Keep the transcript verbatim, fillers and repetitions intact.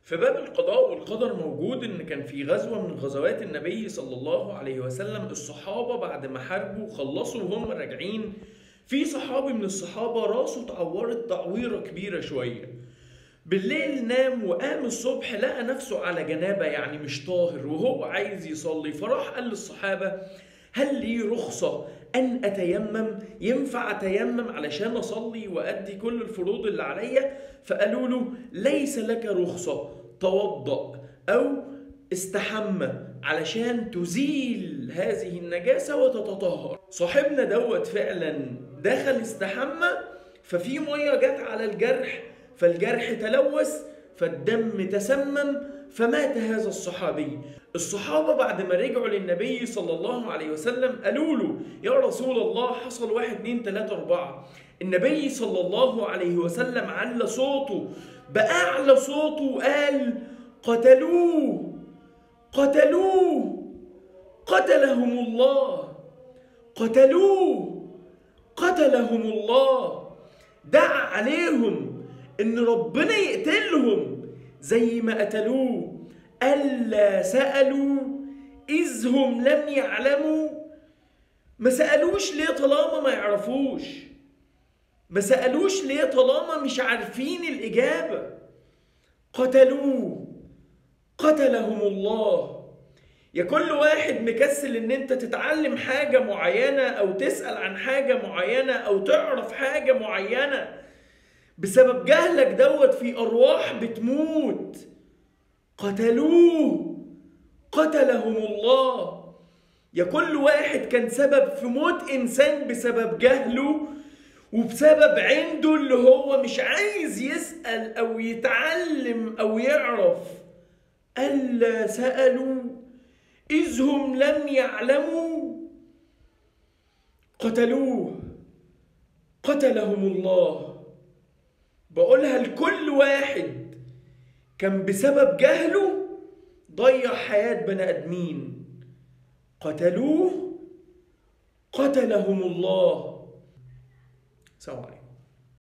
في باب القضاء والقدر موجود ان كان في غزوة من غزوات النبي صلى الله عليه وسلم، الصحابة بعد ما حاربوا خلصوا وهم راجعين، في صحابي من الصحابة راسه اتعورت تعويرة كبيرة شوية. بالليل نام وقام الصبح لقى نفسه على جنابة، يعني مش طاهر، وهو عايز يصلي، فراح قال للصحابة: هل لي رخصة أن أتيمم؟ ينفع أتيمم علشان أصلي وأدي كل الفروض اللي عليا؟ فقالوا له: ليس لك رخصة، توضأ أو استحمى علشان تزيل هذه النجاسة وتتطهر. صاحبنا دوت فعلا دخل استحمى، ففي مية جت على الجرح، فالجرح تلوث، فالدم تسمم، فمات هذا الصحابي. الصحابة بعد ما رجعوا للنبي صلى الله عليه وسلم قالوا له: يا رسول الله، حصل واحد اتنين تلاتة اربعة. النبي صلى الله عليه وسلم على صوته بأعلى صوته وقال: قتلوه قتلوه قتلهم الله قتلوه قتلهم الله. دعا عليهم ان ربنا يقتلهم زي ما قتلوه. ألا سألوا إذ هم لم يعلموا. ما سألوش ليه طالما ما يعرفوش؟ ما سألوش ليه طالما مش عارفين الإجابة؟ قتلوه قتلهم الله. يا كل واحد مكسل ان انت تتعلم حاجة معينة او تسأل عن حاجة معينة او تعرف حاجة معينة، بسبب جهلك دوت في ارواح بتموت. قتلوه قتلهم الله. يا كل واحد كان سبب في موت انسان بسبب جهله وبسبب عنده اللي هو مش عايز يسأل او يتعلم او يعرف. ألا سألوا إذ هم لم يعلموا. قتلوه قتلهم الله. بقولها لكل واحد كان بسبب جهله ضيع حياة بني آدمين. قتلوه قتلهم الله. سلام عليكم.